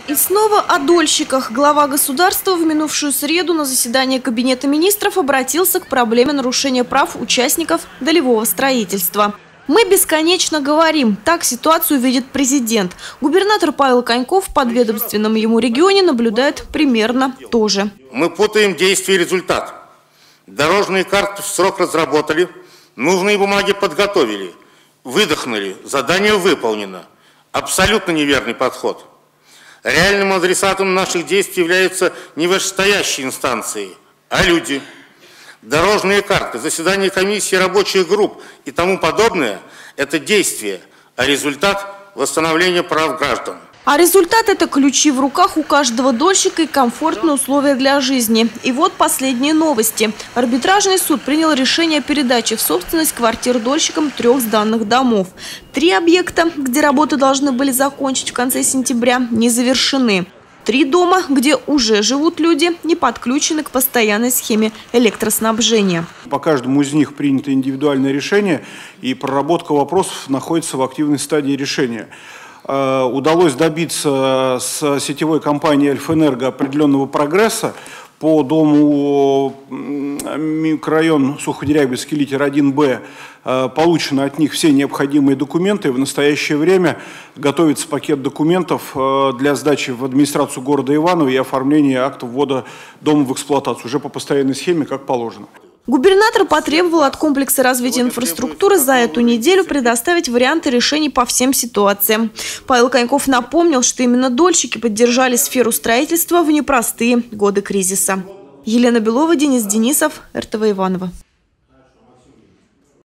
И снова о дольщиках. Глава государства в минувшую среду на заседании Кабинета министров обратился к проблеме нарушения прав участников долевого строительства. Мы бесконечно говорим, так ситуацию видит президент. Губернатор Павел Коньков в подведомственном ему регионе наблюдает примерно то же. Мы путаем действие и результат. Дорожные карты в срок разработали, нужные бумаги подготовили, выдохнули, задание выполнено. Абсолютно неверный подход. Реальным адресатом наших действий являются не вышестоящие инстанции, а люди. Дорожные карты, заседания комиссий, рабочих групп и тому подобное – это действие, а результат – восстановление прав граждан. А результат – это ключи в руках у каждого дольщика и комфортные условия для жизни. И вот последние новости. Арбитражный суд принял решение о передаче в собственность квартир дольщикам 3 сданных домов. 3 объекта, где работы должны были закончить в конце сентября, не завершены. 3 дома, где уже живут люди, не подключены к постоянной схеме электроснабжения. По каждому из них принято индивидуальное решение, и проработка вопросов находится в активной стадии решения. Удалось добиться с сетевой компанией «Альфэнерго» определенного прогресса. По дому микрорайон Суходерябинский, литер 1Б, получены от них все необходимые документы. В настоящее время готовится пакет документов для сдачи в администрацию города Иваново и оформления акта ввода дома в эксплуатацию, уже по постоянной схеме, как положено. Губернатор потребовал от комплекса развития инфраструктуры за эту неделю предоставить варианты решений по всем ситуациям. Павел Коньков напомнил, что именно дольщики поддержали сферу строительства в непростые годы кризиса. Елена Белова, Денис Денисов, РТВ Иваново.